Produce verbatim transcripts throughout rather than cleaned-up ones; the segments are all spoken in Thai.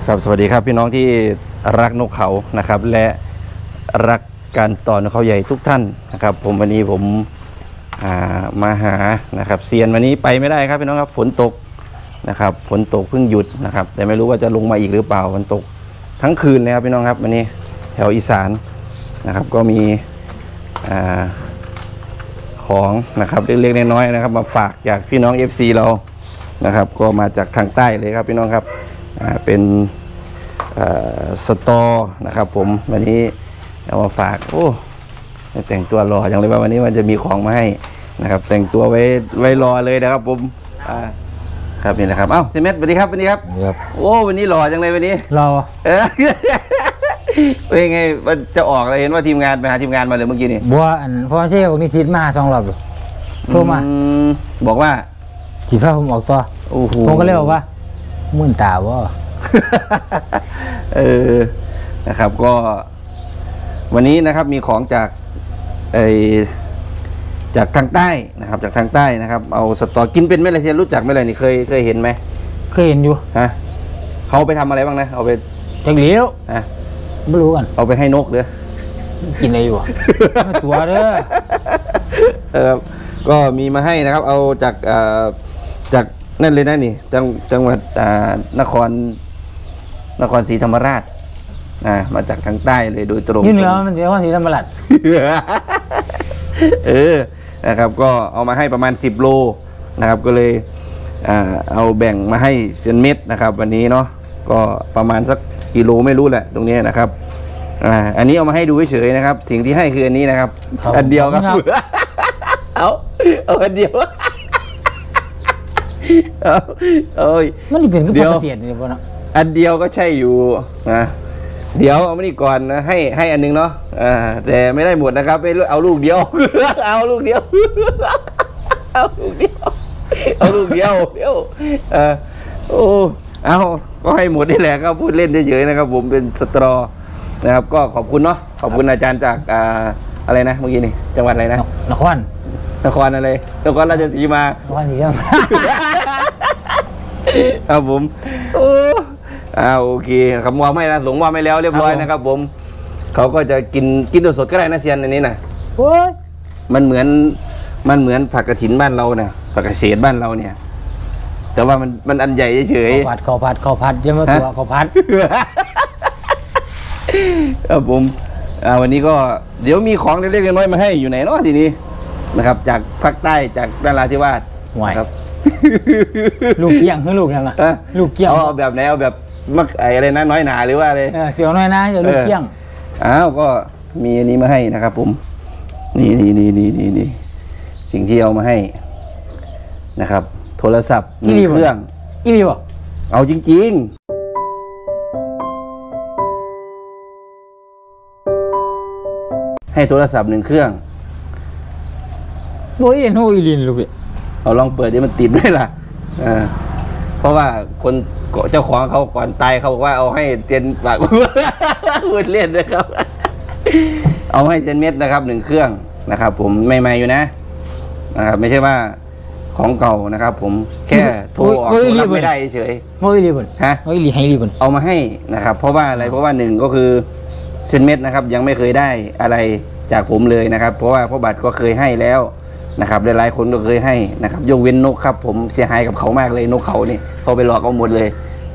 ครับสวัสดีครับพี่น้องที่รักนกเขานะครับและรักการต่อนกเขาใหญ่ทุกท่านนะครับผมวันนี้ผมมาหานะครับเซียนวันนี้ไปไม่ได้ครับพี่น้องครับฝนตกนะครับฝนตกเพิ่งหยุดนะครับแต่ไม่รู้ว่าจะลงมาอีกหรือเปล่าฝนตกทั้งคืนเลยครับพี่น้องครับวันนี้แถวอีสานนะครับก็มีของนะครับเล็กๆน้อยๆนะครับมาฝากจากพี่น้อง เอฟ ซี เรานะครับก็มาจากทางใต้เลยครับพี่น้องครับเป็นสตอนะครับผมวันนี้เอามาฝากโอ้แต่งตัวรออย่างเลยว่าวันนี้มันจะมีของมาให้นะครับแต่งตัวไว้ไว้รอเลยนะครับผมครับนี่นะครับเอ้าเซเมสสวัสดีครับสวัสดีครับครับโอ้วันนี้รอจังเลยวันนี้รอเออเป็นไงมันจะออกอะไรเห็นว่าทีมงานไปหาทีมงานมาเลยเมื่อกี้นี่บัวอันพอเช่บอกนิสิตมาสองรอบอยู่โทรมาบอกว่าจีพาผมออกตัวผมก็เลยบอกว่ามื่นตาว่าเออนะครับก็วันนี้นะครับมีของจากไอจากทางใต้นะครับจากทางใต้นะครับเอาสตอกินเป็นไหมล่ะเชียรู้จักไหมล่ะนี่เคยเคยเห็นไหมเคยเห็นอยู่ฮะเขาไปทำอะไรบ้างนะเอาไปจังเลี้ยวอ่ะไม่รู้กันเอาไปให้นกเด้อกินอะไรอยู่ตัวเด้อเออก็มีมาให้นะครับเอาจากอ่าจากนั่นเลยนะนี่จังจังหวัดอ่านครนครศรีธรรมราชอ่ามาจากทางใต้เลยโดยตรงนี่เหนือมันนครศรีธรรมราชเออนะครับก็เอามาให้ประมาณสิบโลนะครับก็เลยอ่าเอาแบ่งมาให้เซนเม็ดนะครับวันนี้เนาะก็ประมาณสักกิโลไม่รู้แหละตรงนี้นะครับอ่าอันนี้เอามาให้ดูเฉยๆนะครับสิ่งที่ให้คืออันนี้นะครับอันเดียวครับเอาเอาอันเดียวเอาเอ้ยมันนี่เป็นก็พอเสียดเนี่ยพ่อเนาะอันเดียวก็ใช่อยู่นะเดี๋ยวเอามานี่ก่อนนะให้ให้อันนึงเนาะอ่าแต่ไม่ได้หมดนะครับไม่เอาลูกเดียวเอาลูกเดียวเอาลูกเดียวเอาลูกเดียวเดียวเออโอ้เอาก็ให้หมดนี่แหละก็พูดเล่นเฉยๆนะครับผมเป็นสตรอนะครับก็ขอบคุณเนาะขอบคุณอาจารย์จากอ่าอะไรนะเมื่อกี้นี่จังหวัดอะไรนะนครนครอะไรนครราชสีมานครศรีธรรมราชครับผมโอ้อ่าโอเคคำว่าไม่นะหลงว่าไม่แล้วเรียบร้อยนะครับผมเขาก็จะกินกินสดก็ได้นะเซียนอันนี้นะโอ้ยมันเหมือนมันเหมือนผักกระถินบ้านเราเนี่ยผักกระเฉดบ้านเราเนี่ยแต่ว่ามันมันอันใหญ่เฉยๆข้าวผัดข้าวผัดข้าวผัดยังไม่ตัวข้าวผัดครับผมอ่าวันนี้ก็เดี๋ยวมีของเล็กๆน้อยๆมาให้อยู่ไหนเนาะทีนี้นะครับจากภาคใต้จากนราธิวาสครับลูกเกี้ยงคือลูกนั่นแหละลูกเกี้ยงเอาแบบไหนเอาแบบมักอะไรนะน้อยหนาหรือว่าอะไรเสียวน้อยนะจะลูกเกี้ยงอ้าวก็มีอันนี้มาให้นะครับผมนี่นี่นี่นี่นี่นี่สิ่งที่เอามาให้นะครับโทรศัพท์หนึ่งเครื่องอีวีบ่เอาจริงๆให้โทรศัพท์หนึ่งเครื่องโอ้ยเรียนโอ้ยเรียนลูกพี่เอาลองเปิดดิมันติดด้วยล่ะอ่าเพราะว่าคนเจ้าของเขาก่อนตายเขาบอกว่าเอาให้เจนฝากพูดเล่นนะครับ เอาให้เจนเม็ดนะครับหนึ่งเครื่องนะครับผมใหม่ๆอยู่นะนะครับไม่ใช่ว่าของเก่านะครับผมแค่โทรออกรับไม่ได้เฉยโอ้ยรีบนฮะโอ้ยรีให้รีบนเอามาให้นะครับเพราะว่าอะไรเพราะว่าหนึ่งก็คือเซนเม็ดนะครับยังไม่เคยได้อะไรจากผมเลยนะครับเพราะว่าพ่อบัตรก็เคยให้แล้วนะครับหลายๆคนก็เคยให้นะครับยกเว้นนกครับผมเสียหายกับเขามากเลยนกเขานี่เขาไปหลอกเอาหมดเลย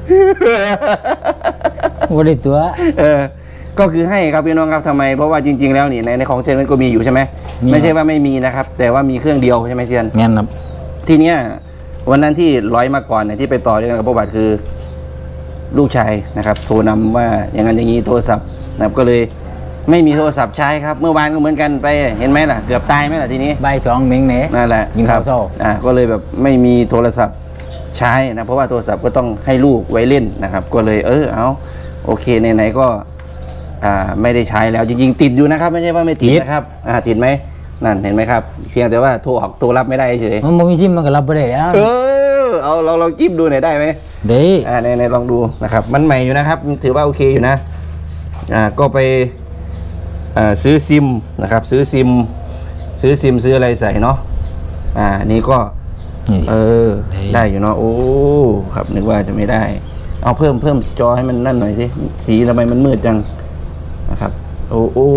หมดเลยตัวเออก็คือให้ครับพี่น้องครับทำไมเพราะว่าจริงๆแล้วนี่ในในของเซียนมันก็มีอยู่ใช่ไหมไม่ใช่ว่าไม่มีนะครับแต่ว่ามีเครื่องเดียวใช่ไหมเซียนงั้นครับทีเนี้ยวันนั้นที่ร้อยมาก่อนเนี่ยที่ไปต่อด้วยกันกับพ่อบัตรคือลูกชายนะครับโทรนำว่าอย่างนั้นอย่างนี้โทรศัพท์นะครับก็เลยไม่มีโทรศัพท์ใช้ครับเมื่อวานก็เหมือนกันไปเห็นไหมล่ะเกือบตายไหมล่ะทีนี้ใบสองเม้งเน่นั่นแหละยิงข้าวโซ่อ่าก็เลยแบบไม่มีโทรศัพท์ใช้นะเพราะว่าโทรศัพท์ก็ต้องให้ลูกไว้เล่นนะครับก็เลยเออเอาโอเคไหนๆก็อ่าไม่ได้ใช้แล้วจริงๆติดอยู่นะครับไม่ใช่ว่าไม่ติดนะครับอ่าติดไหมนั่นเห็นไหมครับเพียงแต่ว่าโทรออกโทรรับไม่ได้เฉยมันมีซิมมันก็รับไม่ได้แล้วเออเอาเราลองจิ้มดูหน่อยได้ไหมได้อ่าในๆลองดูนะครับมันใหม่อยู่นะครับถือว่าโอเคอยู่นะอ่าก็ไปซื้อซิมนะครับซื้อซิมซื้อซิมซื้ออะไรใส่เนาะอ่านี่ก็เออได้อยู่เนาะโอ้ครับนึกว่าจะไม่ได้เอาเพิ่มเพิ่มจอให้มันนั่นหน่อยสิสีทำไมมันมืดจังนะครับโอ้โอ้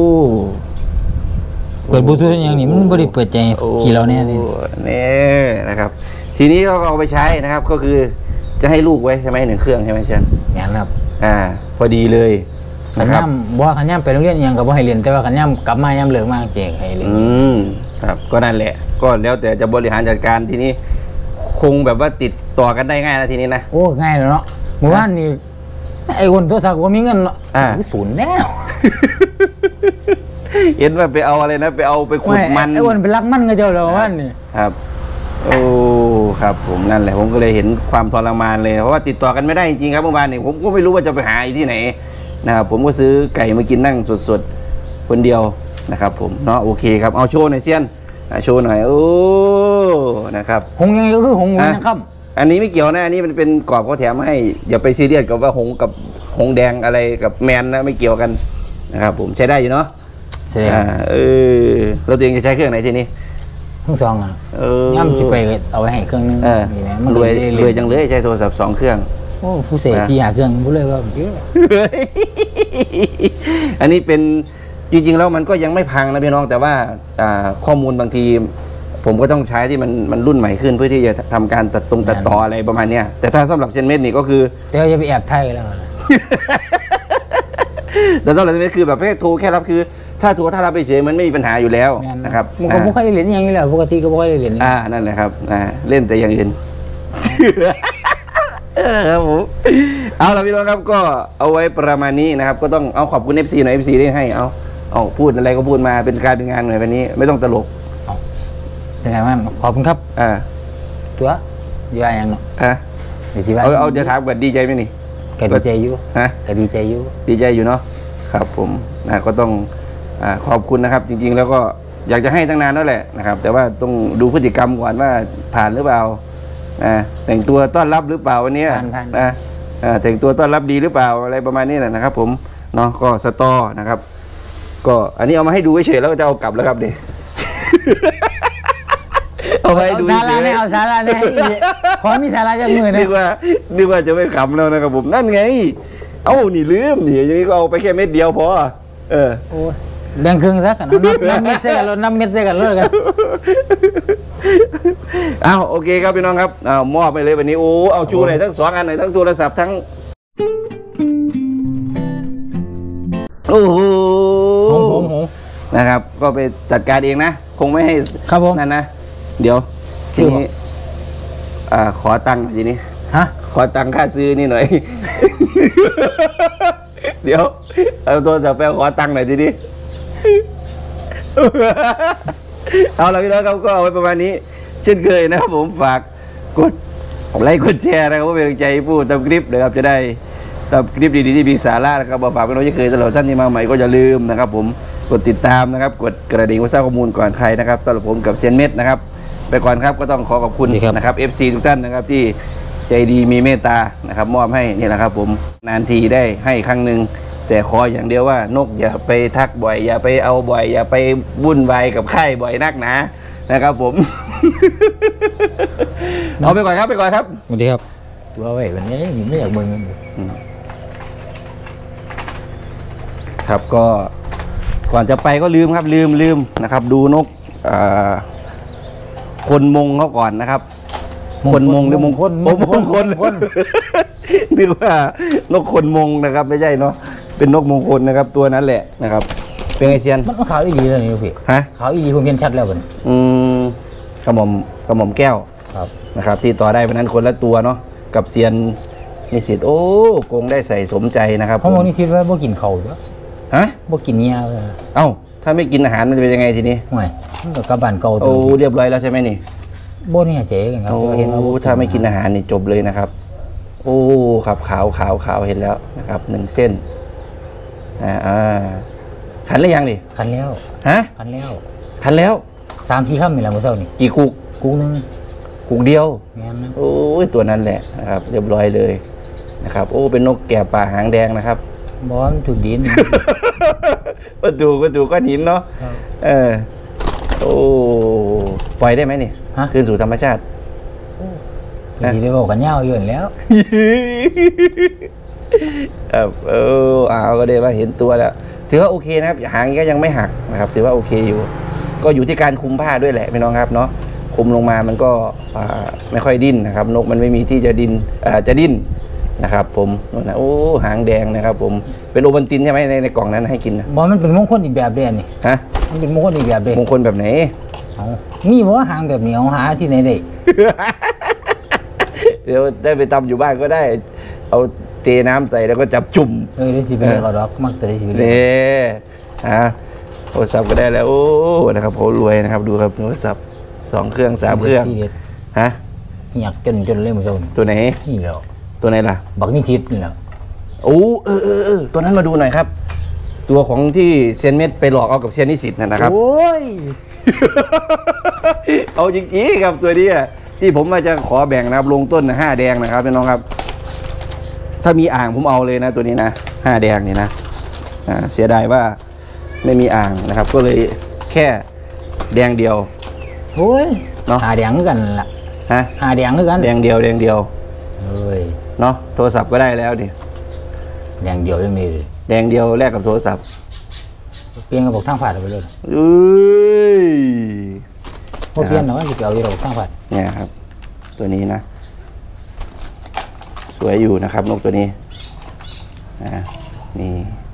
เปิดบลูทูธอย่างนี้มันบริเปิดใจขี่เราเนี่ยนี่นะครับ ทีนี้เราเอาไปใช้นะครับก็คือจะให้ลูกไว้ใช่ไหมหนึ่งเครื่องใช่ไหมเชนอย่างนั้นครับอ่าพอดีเลยขันย่ำว่าขันย่ำไปโรงเรียนยังกับว่าให้เรียนแต่ว่าขันย่ำกลับมาย่ำเหลืองมากเจ๊ให้เรียนอืมครับก็นั่นแหละก็แล้วแต่จะบริหารจัดการทีนี้คงแบบว่าติดต่อกันได้ง่ายนะทีนี้นะโอ้ง่ายเลยเนาะเมื่อวานนี่ไอ้คนโทรศัพท์ว่ามีเงินอ่าศูนย์แล้วเห็นว่าไปเอาอะไรนะไปเอาไปขุดมันไอ้คนไปรักมันก็เจอแล้วว่านี่ครับโอ้ครับผมนั่นแหละผมก็เลยเห็นความทรมานเลยเพราะว่าติดต่อกันไม่ได้จริงๆครับเมื่อวานนี้ผมก็ไม่รู้ว่าจะไปหาที่ไหนนะครับผมก็ซื้อไก่มากินนั่งสดๆคนเดียวนะครับผมเนาะโอเคครับเอาโชว์หน่อยเซียนโชว์หน่อยโอ้นะครับหงยังก็คือหงนะครับอันนี้ไม่เกี่ยวนะอันนี้มันเป็นกรอบเขาแถมให้อย่าไปซีเรียสกับว่าหงกับหงแดงอะไรกับแมนนะไม่เกี่ยวกันนะครับผมใช้ได้อยู่เนาะใช่เออเราตัวเองจะใช้เครื่องไหนทีนี้เครื่องสองอ่ะย่ำจิไปเอาไว้ให้เครื่องนึงรวยรวยจังเลยใช้โทรศัพท์สองเครื่องโอ้ผู้เสียสี่หาเครื่องผู้เลยว่าเยอะอันนี้เป็นจริงๆแล้วมันก็ยังไม่พังนะพี่น้องแต่ว่าข้อมูลบางทีผมก็ต้องใช้ที่มันมันรุ่นใหม่ขึ้นเพื่อที่จะทำการตัดตรงตัดต่ออะไรประมาณนี้แต่ถ้าสำหรับเซนเมตรนี่ก็คือเดี๋ยวจะไปแอบไทยแล้วแต่สำหรับเซนเมตรคือแบบแค่โทรแค่รับคือถ้าโทรถ้ารับไปเฉยมันไม่มีปัญหาอยู่แล้วนะครับมันก็ไม่ค่อยได้เล่นอย่างนี้แหละปกติก็ไม่ค่อยได้เล่นอ่านั่นแหละครับเล่นแต่อย่างอื่นครับผมเอาละพี่น้องครับก็เอาไว้ประมาณนี้นะครับก็ต้องเอาขอบคุณ เอฟ ซี หน่อย เอฟ ซี ได้ให้เอาเอาพูดอะไรก็พูดมาเป็นการเป็นงานหน่อยวันนี้ไม่ต้องตลกเป็นไงบ้างขอบคุณครับอ่าตัวอยู่อะไรอย่างเนาะอ่ะเอาเอาจะถามกันดีใจไหมนี่ก็ดีใจอยู่ฮะก็ดีใจอยู่ดีใจอยู่เนาะครับผมนะก็ต้องอ่าขอบคุณนะครับจริงๆแล้วก็อยากจะให้ตั้งนานแล้วแหละนะครับแต่ว่าต้องดูพฤติกรรมก่อนว่าผ่านหรือเปล่าอ่าแต่งตัวต้อนรับหรือเปล่าวันนี้นะอ่าแต่งตัวต้อนรับดีหรือเปล่าอะไรประมาณนี้แหละนะครับผมเนาะก็สตอนะครับก็อันนี้เอามาให้ดูเฉยๆแล้วก็จะเอากลับแล้วครับเด็กเอาไปดูสาระเนี่ยเอาสาระเนี่ยขอมีสาระจากมือนะนึกว่านึกว่าจะไม่ขำแล้วนะครับผมนั่นไงเอ้านี่ลืมนี่อย่างนี้ก็เอาไปแค่เม็ดเดียวพอเออโอ้แบ่งครึ่งสักกันน้ำเม็ดเสียกันรถน้ำเม็ดเสียกันรถกันเอาโอเคครับพี่น้องครับเอามอบไปเลยวันนี้โอ้เอาชูหน่อยทั้งสองอันหน่อยทั้งโทรศัพท์ทั้งโอ้โหนะครับก็ไปจัดการเองนะคงไม่ให้ครับผมนั่นนะเดี๋ยวทีนี้อ่าขอตังค์ทีนี้ฮะขอตังค่าซื้อนี่หน่อยเดี๋ยวเอาตัวจับไปขอตังค์หน่อยทีนี้เอาละพี่น้องครับก็เอาไว้ประมาณนี้เช่นเคยนะครับผมฝากกดไลค์กดแชร์นะครับว่าเป็นกำลังใจผู้ทำคลิปนะครับจะได้ทำคลิปดีๆที่มีสาระนะครับมาฝากพี่น้องที่เคยตลอดท่านที่มาใหม่ก็อย่าลืมนะครับผมกดติดตามนะครับกดกระดิ่งเพื่อทราบข้อมูลก่อนใครนะครับสำหรับผมกับเซียนเม็ดนะครับไปก่อนครับก็ต้องขอขอบคุณนะครับ เอฟ ซี ทุกท่านนะครับที่ใจดีมีเมตตานะครับมอบให้นี่แหละครับผมนานทีได้ให้ครั้งหนึ่งแต่ขออย่างเดียวว่านกอย่าไปทักบ่อยอย่าไปเอาบ่อยอย่าไปวุ่นวายกับไข่บ่อยนักหนานะครับผมเอาไปก่อนครับไปก่อนครับสวัสดีครับตัวไว้วันนี้ไม่อยากมึงครับก็ก่อนจะไปก็ลืมครับลืมลืมนะครับดูนกคนมงเขาก่อนนะครับคนมงหรือมงคลมงคลคนนึกว่านกคนมงนะครับไม่ใช่เนาะเป็นนกมงคลนะครับตัวนั้นแหละนะครับเป็นไงเซียนมันขาวอีดีเลยนี่พี่ฮะขาวอีดีผมเห็นชัดแล้วมันอืมกระหม่อมกระหม่อมแก้วครับนะครับที่ต่อได้เพราะนั้นคนละตัวเนาะกับเซียนนิสิตโอ้โกงได้ใส่สมใจนะครับเขาบอกนิสิตว่าบ่กินเขาด้วยฮะบ่กินเนี้ยเอ้าถ้าไม่กินอาหารมันจะเป็นยังไงทีนี้ไม่กระบานเก่าโอ้เรียบร้อยแล้วใช่ไหมนี่โบเนี่ยเจ๊กันครับเห็นว่าถ้าไม่กินอาหารนี่จบเลยนะครับโอ้ครับขาวขาวขาวเห็นแล้วนะครับหนึ่งเส้นอ่าขันแล้วยังดิขันแล้วฮะขันแล้วขันแล้วสามที่ข้ามมีแล้วมื้อเช้านี่กี่กุกกุกนึงกุกเดียวงั้นนะโอ้ยตัวนั้นแหละนะครับเรียบร้อยเลยนะครับโอ้เป็นนกแก่ป่าหางแดงนะครับบอลถูกดินประตูประตูก้อนหินเนาะเออโอ้ปล่อยได้ไหมนี่คืนสู่ธรรมชาติสิได้บอกกันยาวอยู่นั่นแล้วครับเออเอาก็ได้ว่าเห็นตัวแล้วถือว่าโอเคนะครับหางก็ยังไม่หักนะครับถือว่าโอเคอยู่ ก็อยู่ที่การคุมผ้าด้วยแหละพี่น้องครับเนาะคุมลงมามันก็อ่าไม่ค่อยดิ้นนะครับนกมันไม่มีที่จะดิ้นอ่าจะดิ้นนะครับผมนั่นนะโอ้หางแดงนะครับผมเป็นโอวัลตินใช่ไหมในในกล่องนั้นให้กินนะบ่มันเป็นมงคลอีกแบบเด้อันนี่ฮะมันเป็นมงคลอีกแบบเด้มงคลแบบไหนเอามีบ่ว่าหางแบบนี้เอาหาที่ไหนได้เดี๋ยวได้ไปตำอยู่บ้านก็ได้ เอาเทน้ำใส่แล้วก็จับจุ่มเออได้สิไปเรียกเอาดอกมักจะได้สิไปเรียกนี่ฮะโทรศัพท์ก็ได้แล้วโอ้นะครับผมรวยนะครับดูครับโทรศัพท์สองเครื่องสามเครื่องที่เด็ดฮะอยากจนจนเลยผู้ชมตัวไหนนี่แหล้วตัวไหนล่ะบักนี่ชิดนี่แหล้วโอ้เออเออเออตัวนั้นมาดูหน่อยครับ ตัวของที่เซยนเม็ดไปหลอกเอากับเซยนนิสิตนะครับโอ้ยเอาจริงๆครับตัวนี้อะที่ผมมาจะขอแบ่งนะครับลงต้นห้าแดงนะครับพี่น้องครับ ถ้ามีอ่างผมเอาเลยนะตัวนี้นะห้าแดงนี่นะอ่าเสียดายว่าไม่มีอ่างนะครับ ก็เลยแค่แดงเดียวโอ้ยเนาะหาแดงคือกันล่ะฮะหาแดงคือกันแดงเดียวแดงเดียวเอ้ยเนาะโทรศัพท์ก็ได้แล้วดิแดงเดียวยังมีเลยแดงเดียวแลกกับโทรศัพท์เปลี่ยนกระบอกทางฝาดเอาไปเลยเอ้ยพอเปลี่ยนเนาะสิไปเอาอยู่กระบอกทางฝาดเนี่ยครับ ตัวนี้นะ สวยอยู่นะครับ นกตัวนี้นะนี่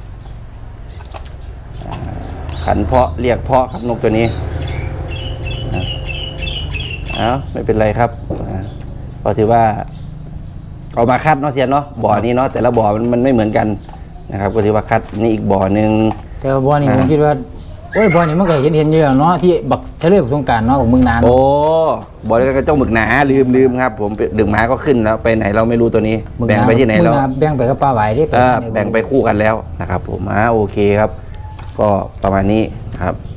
อ่าขันเพาะเรียกเพาะครับนกตัวนี้นะเอาไม่เป็นไรครับอ่าก็ถือว่า เอามาคัดเนาะเซียนเนาะบ่อนี้เนาะแต่ละบ่อมันมันไม่เหมือนกันนะครับ ก็ถือว่าคัดนี่อีกบ่อหนึ่งแต่ว่าบ่อนี่อ่าผมคิดว่าโอ้ยบ่อนี่มันก็เห็นเห็นอยู่แล้วเนาะที่บักเฉลิมสงกรานต์เนาะของเมืองนานโอ้บ่อนี้ก็เจ้าหมึกหนาลืมลืมครับ ผมดึงหมาก็ขึ้นแล้วไปไหนเราไม่รู้ตัวนี้ แบ่งไปที่ไหนเมืแล้องวนาแบ่งไปกับปลาไหวเด้เออแบ่งไปคู่กันแล้วนะครับ ผมอ่าโอเคครับ ก็ประมาณนี้นะครับ